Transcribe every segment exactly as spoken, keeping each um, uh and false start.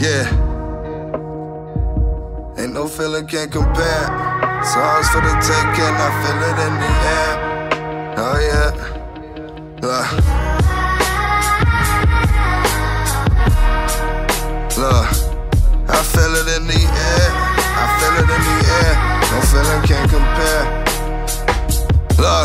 Yeah. Ain't no feeling can compare. It's ours for the taking, I feel it in the air. Oh yeah. Look. Look. I feel it in the air. I feel it in the air. No feeling can compare. Look.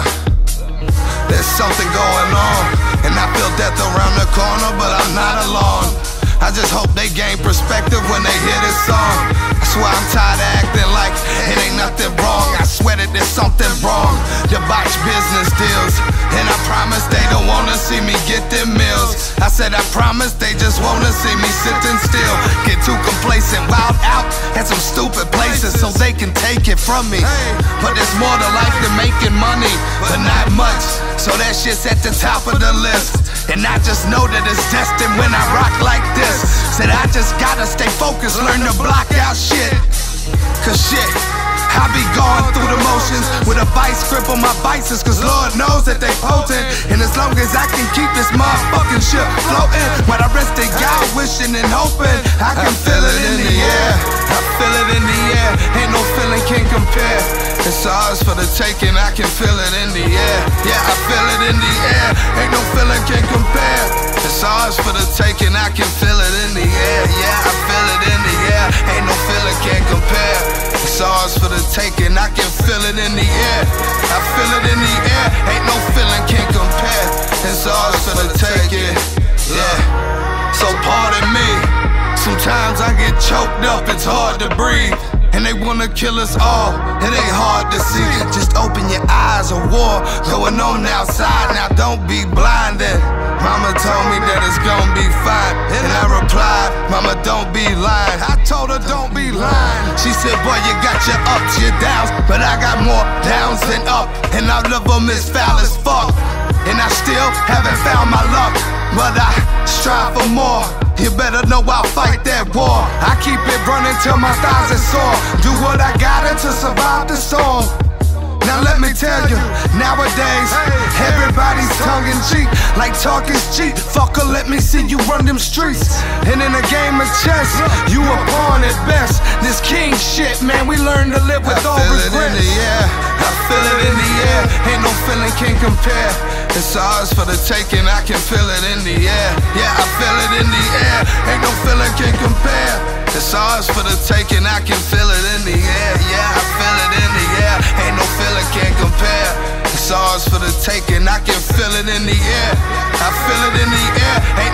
There's something going on, and I feel death around the corner, but I'm not alone. I just hope they gain perspective when they hear this song. That's why I'm tired of acting like it ain't nothing wrong. I swear that there's something wrong. The botched business deals, and I promise they don't wanna see me get them meals. I said I promise they just wanna see me sitting still. Get too complacent, wild out at some stupid places so they can take it from me. But there's more to life than making money, but not much. So that shit's at the top of the list. And I just know that it's destined when I rock like this. Said I just gotta stay focused, learn to block out shit. Cause shit, I be going through the motions with a vice grip on my vices, cause Lord knows that they potent. And as long as I can keep this motherfucking ship floating, while I rest in God wishing and hoping, I can feel it in the air. I feel it in the air, ain't no feeling can compare. It's ours for the taking, I can feel it in the air. Yeah, I feel it in the air, ain't no feeling can compare. It's ours for the taking, I can feel it in the air. Yeah, I feel it in the air, ain't no feeling can compare. It's ours for the taking, I can feel it in the air. I feel it in the air, ain't no feeling can compare. It's ours for the taking, yeah. So pardon me, sometimes I get choked up, it's hard to breathe. And they wanna kill us all, it ain't hard to see. Just open your eyes, a war going on outside, now don't be blinded. Mama told me that it's gonna be fine, and I replied, mama don't be lying. I told her don't be lying. She said, boy you got your ups, your downs, but I got more downs than up. And all of them is foul as fuck, and I still haven't found my luck, but I strive for more. You better know I'll fight that war. I keep it running till my thighs are sore. Do what I gotta to survive the storm. Now let me tell you, nowadays everybody's tongue in cheek, like talk is cheap. Fucker, let me see you run them streets. And in a game of chess, you a pawn at best. This king shit, man, we learn to live with all regrets. I feel it in the air, I feel it in the air. Ain't no feeling can compare. It's ours for the taking, I can feel it in the air. Yeah, I feel it in the air, ain't no feeling can compare. It's ours for the taking, I can feel it in the air. Yeah, I feel it in the air, ain't no feeling can compare. It's ours for the taking, I can feel it in the air. I feel it in the air, ain't